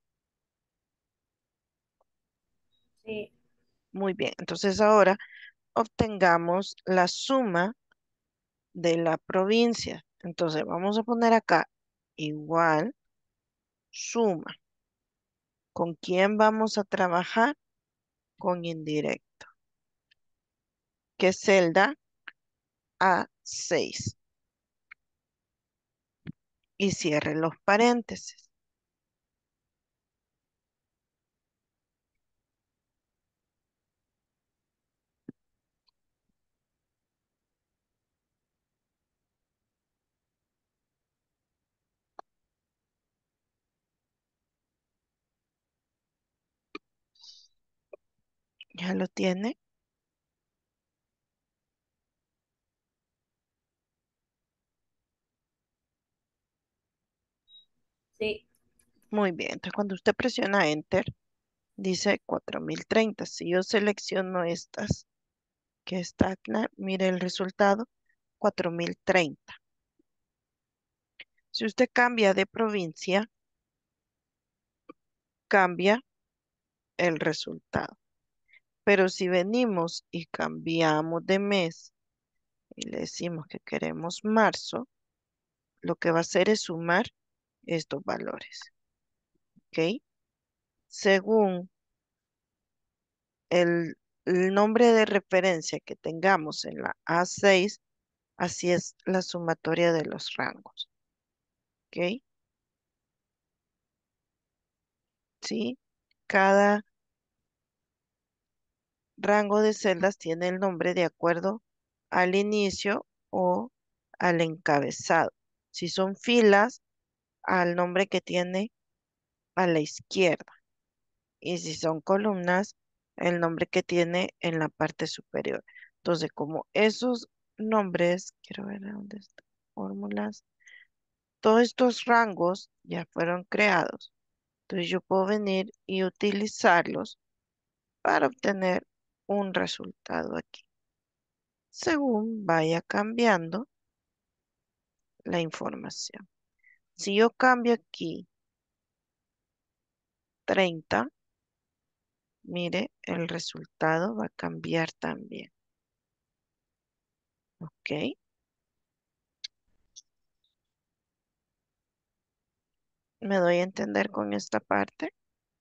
S2: Sí,
S1: Muy bien, entonces ahora obtengamos la suma de la provincia. Entonces vamos a poner acá igual suma. ¿Con quién vamos a trabajar? Con indirecto. ¿Qué celda? A6. Y cierre los paréntesis. ¿Ya lo tiene?
S2: sí,
S1: Muy bien. Entonces cuando usted presiona Enter, dice 4030. Si yo selecciono estas que está, mire el resultado, 4030. Si usted cambia de provincia, cambia el resultado. Pero si venimos y cambiamos de mes y le decimos que queremos marzo, lo que va a hacer es sumar estos valores. ¿Ok? Según el nombre de referencia que tengamos en la A6, así es la sumatoria de los rangos. ¿Ok? ¿Sí? Cada rango de celdas tiene el nombre de acuerdo al inicio o al encabezado. Si son filas, al nombre que tiene a la izquierda. Y si son columnas, el nombre que tiene en la parte superior. Entonces, como esos nombres, quiero ver dónde están, fórmulas, todos estos rangos ya fueron creados. Entonces, yo puedo venir y utilizarlos para obtener un resultado aquí, según vaya cambiando la información. Si yo cambio aquí 30, mire, el resultado va a cambiar también. ¿Ok? ¿Me doy a entender con esta parte?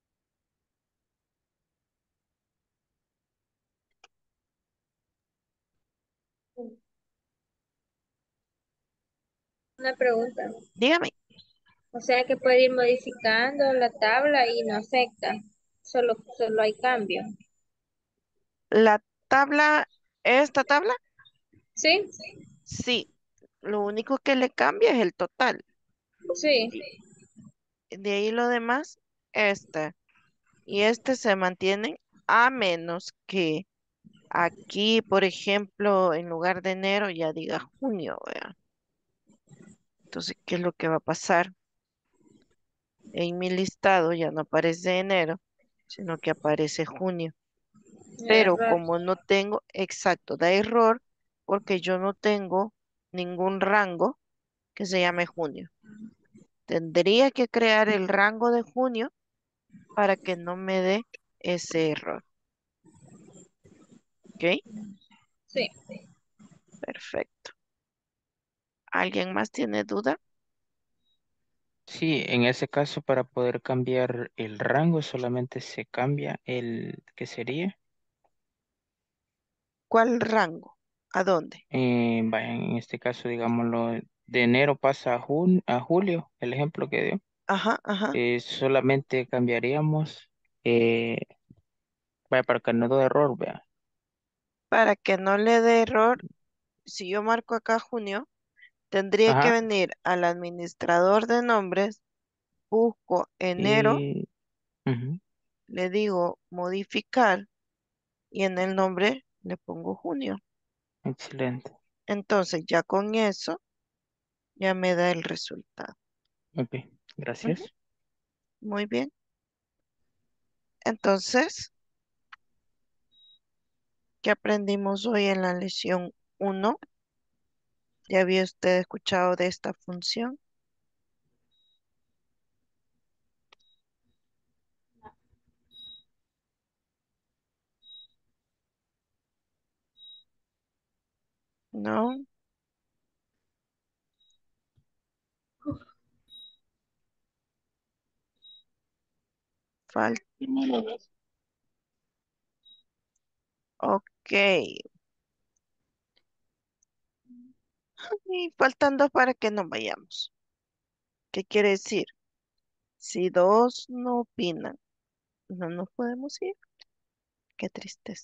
S2: Una pregunta.
S1: Dígame,
S2: O sea que puede ir modificando la tabla y no afecta. Solo hay cambio.
S1: la tabla, esta tabla,
S2: ¿Sí?
S1: sí, lo único que le cambia es el total.
S2: Sí.
S1: De ahí lo demás, esta y este se mantienen a menos que aquí, por ejemplo, en lugar de enero ya diga junio, ¿vea? Entonces, ¿qué es lo que va a pasar? En mi listado ya no aparece enero, sino que aparece junio. Pero
S2: Error.
S1: como no tengo, exacto, da error porque yo no tengo ningún rango que se llame junio. Tendría que crear el rango de junio para que no me dé ese error. ¿Ok?
S2: Sí.
S1: Perfecto. ¿Alguien más tiene duda?
S6: Sí, en ese caso para poder cambiar el rango solamente se cambia el que sería.
S1: ¿Cuál rango? ¿A dónde?
S6: Vaya, en este caso, digámoslo, de enero pasa a julio, el ejemplo que dio.
S1: Ajá, ajá.
S6: Solamente cambiaríamos, eh, vaya, para que no dé error, vea.
S1: Para que no le dé error, si yo marco acá junio, tendría que
S6: Ajá,
S1: venir al administrador de nombres, busco enero,
S6: y ujú,
S1: le digo modificar y en el nombre le pongo junio.
S6: excelente.
S1: Entonces ya con eso ya me da el resultado.
S6: Ok,
S1: Ujú,
S6: gracias.
S1: muy bien. Entonces, ¿qué aprendimos hoy en la lección 1? ¿Ya había usted escuchado de esta función? ¿No? Falta. Ok. Y faltan dos para que nos vayamos. ¿Qué quiere decir? Si dos no opinan, no nos podemos ir. Qué tristeza.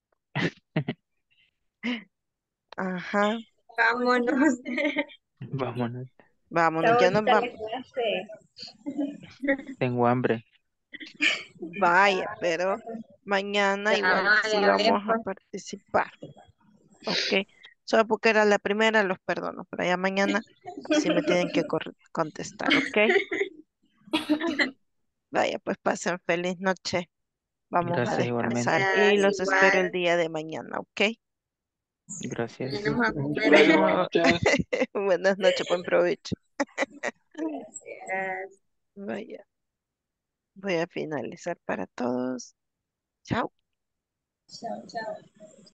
S1: Ajá.
S2: Vámonos.
S6: Vámonos,
S1: Vámonos,
S2: Está
S1: ya nos
S2: bonita la
S1: vamos.
S2: clase.
S6: tengo hambre.
S1: Vaya, pero mañana igual
S2: Ah,
S1: sí
S2: ya ves,
S1: vamos a
S2: pues.
S1: participar. Ok. Solo porque era la primera, los perdono, pero ya mañana sí me tienen que contestar, ¿ok? Vaya, pues pasen feliz noche. Vamos a
S6: Gracias
S1: descansar
S6: igualmente.
S1: y
S2: Gracias,
S1: los espero el
S2: igual.
S1: día de mañana, ¿ok?
S6: Gracias.
S2: Mañana vamos a comer.
S7: Buenas
S1: Bueno,
S7: noches.
S1: buenas noches, buen provecho.
S2: Gracias.
S1: Vaya, voy a finalizar para todos. Chao.
S2: Chao, chao.